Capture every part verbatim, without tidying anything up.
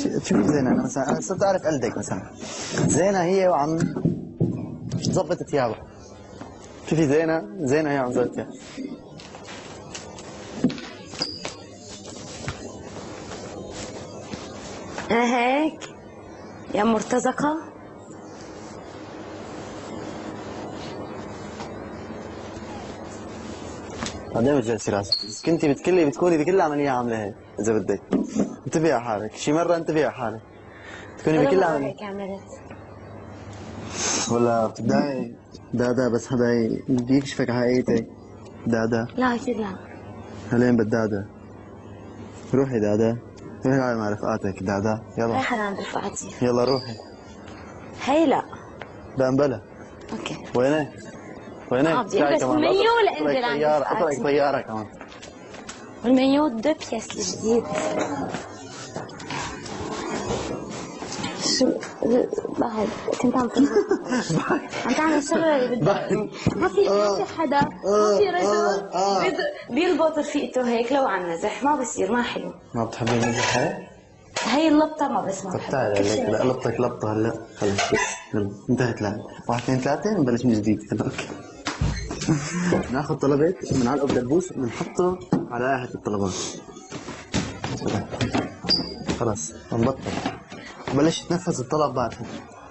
شوفي زينة، أنا مثلا أنا صرت أعرف قلدك مثلا. زينة هي وعم ظبطت ثيابها. شوفي زينة، زينة هي عم ظبطت ثيابها. أنا هيك يا مرتزقة. بعدين بتجلسي راسك، بس كنتي بتكلي بتكوني بكل عملية عاملة هيك إذا بدك. انتبهي على حالك، شي مرة انتبهي على حالك. تكوني بكل عملية. هيك عملت. ولا بتدعي دادا بس حدا يكشفك على حقيقتك. دادا. لا أكيد لا. هلين بالدادا. روحي دادا. روحي على مع رفقاتك دادا، يلا. رايحة عند رفقاتي. يلا روحي. هي لا. بأنبلة. اوكي. وينك؟ وينك؟ اه بدي البس المايو لانزل عند طيارة، رفقاتي. اطلعك طيارة كمان. والمايو دو بياس الجديد. شو بعد كنت عم تقول عم تعمل شغله اللي بدها. ما في ما في حدا ما في رجل بيربط رفيقته هيك لو عن مزح، ما بصير، ما حلو. ما بتحبي المزح هيك؟ هي اللقطه ما بسمع. طب تعالي هلا لا لقطك لقطة هلا، خلص يلا انتهت لعبة. واحد اثنين ثلاثة نبلش من جديد. يلا اوكي. ناخذ طلبات بنعلقه بدبوس بنحطه على لائحة الطلبات. خلاص بنبطل. بلش تنفذ الطلب بعدها.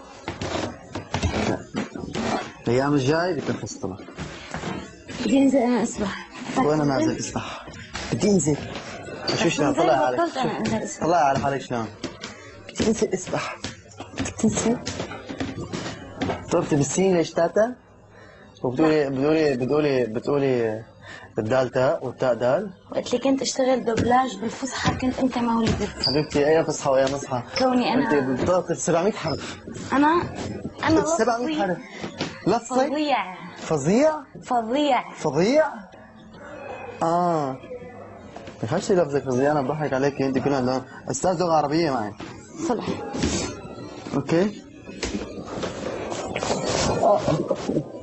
الايام الجاي بتنفذ الطلب. بدي انزل انا اسبح. وانا نازل اسبح. بدي انزل. شو شلون طلع عليك؟ طلع على حالك شلون؟ بدي انزل اسبح. بدك تنزل؟ ضربتي بالسين ليش تاتا؟ وبتقولي بتقولي بتقولي بتقولي الدال تاء والتاء دال. وقت لي كنت اشتغل دوبلاج بالفصحى كنت انت مولدي. حبيبتي اي فصحى واي مصحى؟ كوني انا انت بتطلق سبعمية حرف. انا انا سبعمية حرف. لفظي فظيع فظيع فظيع فظيع. اه خلشي لفظك فظيع، انا بضحك عليك انت كلها لون استاذ لغه عربيه معي. صلح. اوكي.